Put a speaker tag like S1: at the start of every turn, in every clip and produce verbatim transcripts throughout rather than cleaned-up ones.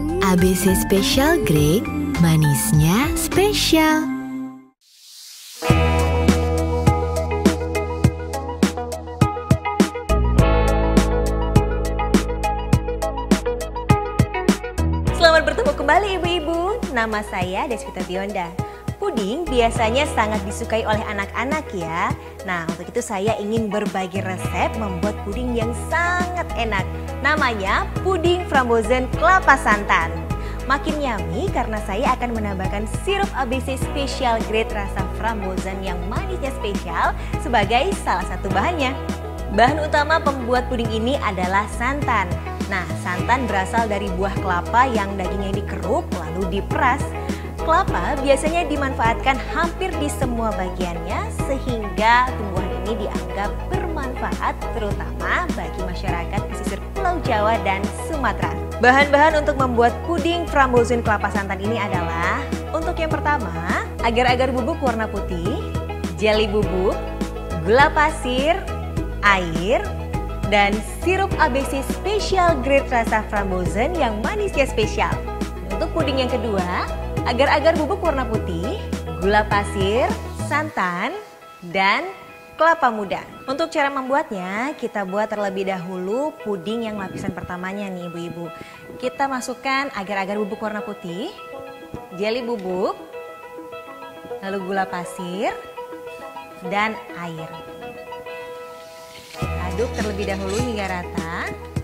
S1: A B C Special Grade, manisnya spesial.
S2: Selamat bertemu kembali ibu-ibu, nama saya Desvita Bionda. Puding biasanya sangat disukai oleh anak-anak ya. Nah, untuk itu saya ingin berbagi resep membuat puding yang sangat enak. Namanya puding frambozen kelapa santan. Makin yummy karena saya akan menambahkan sirup A B C Special Grade rasa frambozen yang manisnya spesial sebagai salah satu bahannya. Bahan utama pembuat puding ini adalah santan. Nah, santan berasal dari buah kelapa yang dagingnya dikeruk lalu diperas. Kelapa biasanya dimanfaatkan hampir di semua bagiannya sehingga tumbuhan ini dianggap bermanfaat terutama bagi masyarakat pesisir Pulau Jawa dan Sumatera. Bahan-bahan untuk membuat puding frambozen kelapa santan ini adalah untuk yang pertama, agar-agar bubuk warna putih, jeli bubuk, gula pasir, air, dan sirup A B C Special Grade rasa frambozen yang manisnya spesial. Untuk puding yang kedua, agar-agar bubuk warna putih, gula pasir, santan, dan kelapa muda. Untuk cara membuatnya, kita buat terlebih dahulu puding yang lapisan pertamanya nih ibu-ibu. Kita masukkan agar-agar bubuk warna putih, jeli bubuk, lalu gula pasir, dan air. Aduk terlebih dahulu hingga rata.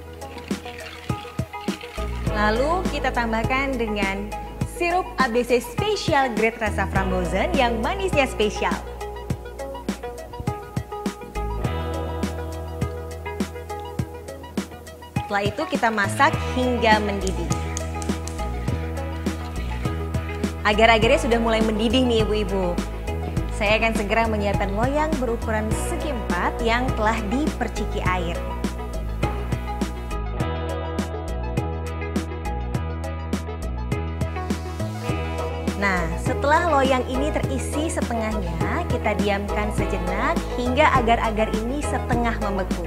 S2: Lalu kita tambahkan dengan sirup A B C Special Grade rasa frambozen yang manisnya spesial. Setelah itu kita masak hingga mendidih. Agar-agarnya sudah mulai mendidih nih ibu-ibu. Saya akan segera menyiapkan loyang berukuran segi empat yang telah diperciki air. Nah, setelah loyang ini terisi setengahnya, kita diamkan sejenak hingga agar-agar ini setengah membeku.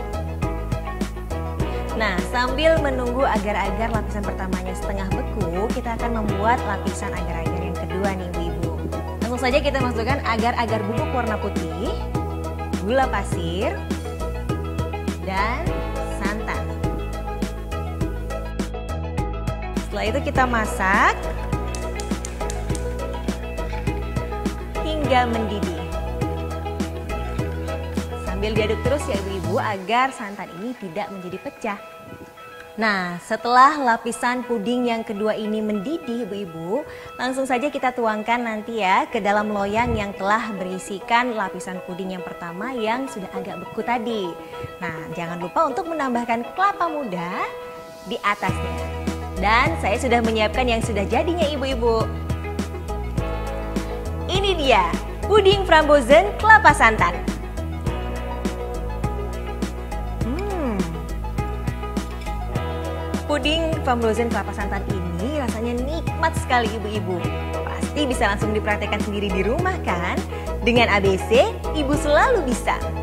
S2: Nah, sambil menunggu agar-agar lapisan pertamanya setengah beku, kita akan membuat lapisan agar-agar yang kedua nih ibu-ibu. Langsung saja kita masukkan agar-agar bubuk warna putih, gula pasir, dan santan. Setelah itu kita masak hingga mendidih. Sambil diaduk terus ya ibu-ibu agar santan ini tidak menjadi pecah. Nah, setelah lapisan puding yang kedua ini mendidih ibu-ibu, langsung saja kita tuangkan nanti ya ke dalam loyang yang telah berisikan lapisan puding yang pertama yang sudah agak beku tadi. Nah, jangan lupa untuk menambahkan kelapa muda di atasnya. Dan saya sudah menyiapkan yang sudah jadinya ibu-ibu. Ini dia, puding frambozen kelapa santan. Hmm. Puding frambozen kelapa santan ini rasanya nikmat sekali ibu-ibu. Pasti bisa langsung dipraktekkan sendiri di rumah kan? Dengan A B C, ibu selalu bisa.